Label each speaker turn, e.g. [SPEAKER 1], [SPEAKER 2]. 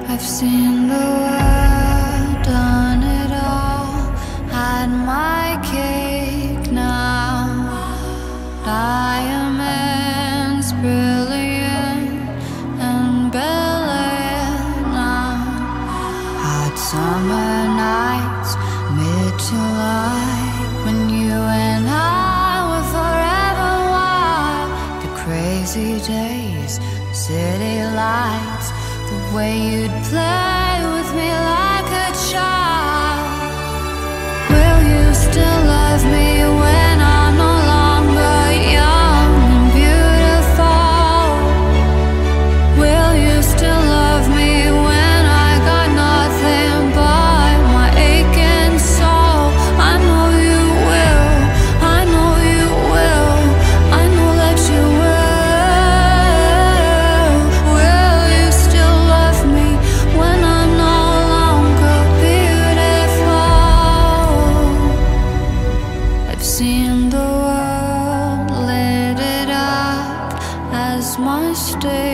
[SPEAKER 1] I've seen the world, done it all, had my cake now. Diamonds brilliant and belated now. Hot summer nights, mid-July, when you and I were forever wild. The crazy days, city lights, the way you'd play with me like a child. Will you still love me when I'm no longer young and beautiful? Will you still love me when I got nothing but my aching soul? I know you will, I know you will, I know that you will. Will you still love me when I'm no longer beautiful? I've seen the world, lit it up as my stage.